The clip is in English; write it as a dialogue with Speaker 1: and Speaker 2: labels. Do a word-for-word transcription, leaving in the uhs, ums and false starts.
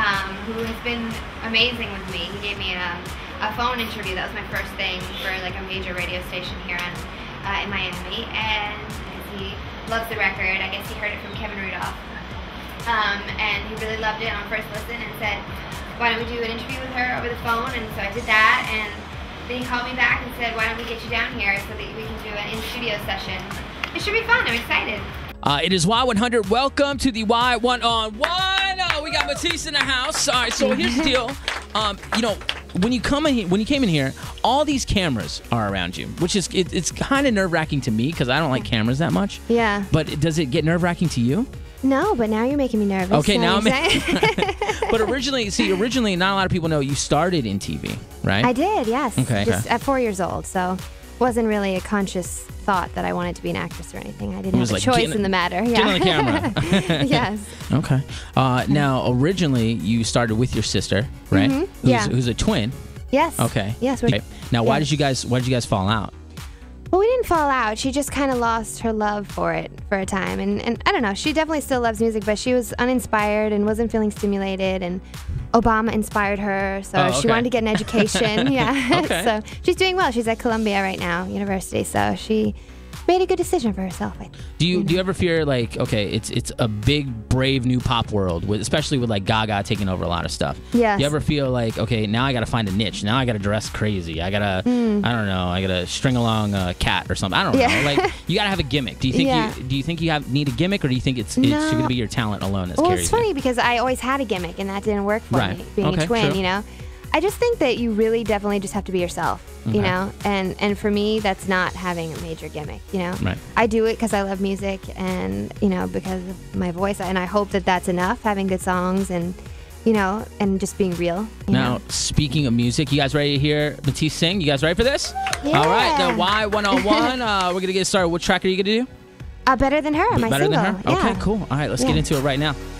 Speaker 1: um, who has been amazing with me. He gave me a, a phone interview. That was my first thing for like a major radio station here in, uh, in Miami, and he loves the record. I guess he heard it from Kevin Rudolph, um, and he really loved it on first listen and said, why don't we do an interview with her over the phone? And so I did that, and then he called me back and said, why don't we get you down here so that we can do an in-studio session. It should be fun. I'm excited.
Speaker 2: Uh, it is Y one hundred. Welcome to the Y one on one. Oh, we got Matisse in the house. All right, so here's the deal. Um, you know, when you come in, when you came in here, all these cameras are around you, which is it, it's kind of nerve-wracking to me because I don't like cameras that much.
Speaker 3: Yeah.
Speaker 2: But does it get nerve-wracking to you?
Speaker 3: No, but now you're making me nervous.
Speaker 2: Okay, now I'm.
Speaker 3: I'm.
Speaker 2: But originally, see, originally, not a lot of people know you started in T V, right?
Speaker 3: I did, yes.
Speaker 2: Okay,
Speaker 3: Just
Speaker 2: okay.
Speaker 3: at four years old, so wasn't really a conscious thought that I wanted to be an actress or anything. I didn't
Speaker 2: It was
Speaker 3: have a
Speaker 2: like,
Speaker 3: choice
Speaker 2: get in-
Speaker 3: in the matter.
Speaker 2: Get
Speaker 3: Yeah.
Speaker 2: on the camera.
Speaker 3: Yes.
Speaker 2: Okay. Uh, now, originally, you started with your sister, right?
Speaker 3: Mhm,
Speaker 2: Who's,
Speaker 3: yeah.
Speaker 2: Who's a twin.
Speaker 3: Yes.
Speaker 2: Okay.
Speaker 3: Yes. We're,
Speaker 2: Okay. Now, why
Speaker 3: yeah.
Speaker 2: did you guys? Why did you guys fall out?
Speaker 3: Well, we didn't fall out. She just kind of lost her love for it for a time. And, and I don't know, she definitely still loves music, but she was uninspired and wasn't feeling stimulated. And Obama inspired her, so
Speaker 2: Oh,
Speaker 3: she
Speaker 2: okay.
Speaker 3: wanted to get an education. Yeah.
Speaker 2: Okay.
Speaker 3: So she's doing well. She's at Columbia right now, university. So she made a good decision for herself, I think.
Speaker 2: Do you do you ever fear like okay, it's it's a big brave new pop world with especially with like Gaga taking over a lot of stuff.
Speaker 3: Yes.
Speaker 2: Do you ever feel like okay, now I got to find a niche. Now I got to dress crazy. I gotta I don't know. I gotta string along a cat or something. I don't
Speaker 3: Mm. Yeah.
Speaker 2: know. Like you gotta have a gimmick. Do you think
Speaker 3: Yeah.
Speaker 2: you do you think you have need a gimmick or do you think it's it's
Speaker 3: No.
Speaker 2: gonna be your talent alone that's
Speaker 3: Well,
Speaker 2: carries
Speaker 3: it's
Speaker 2: you?
Speaker 3: funny because I always had a gimmick and that didn't work for
Speaker 2: Right.
Speaker 3: me, being
Speaker 2: Okay,
Speaker 3: a twin,
Speaker 2: true.
Speaker 3: you know? I just think that you really definitely just have to be yourself,
Speaker 2: Okay.
Speaker 3: you know? And and for me, that's not having a major gimmick, you know?
Speaker 2: Right.
Speaker 3: I do it because I love music and, you know, because of my voice. And I hope that that's enough, having good songs and, you know, and just being real. You
Speaker 2: Now,
Speaker 3: know?
Speaker 2: speaking of music, you guys ready to hear Matisse sing? You guys ready for this?
Speaker 3: Yeah.
Speaker 2: All right, the Y one oh one. Uh, we're going to get started. What track are you going to do?
Speaker 3: Uh, Better Than Her, my
Speaker 2: Better
Speaker 3: single.
Speaker 2: Than Her?
Speaker 3: Yeah.
Speaker 2: Okay, cool. All right, let's
Speaker 3: Yeah.
Speaker 2: get into it right now.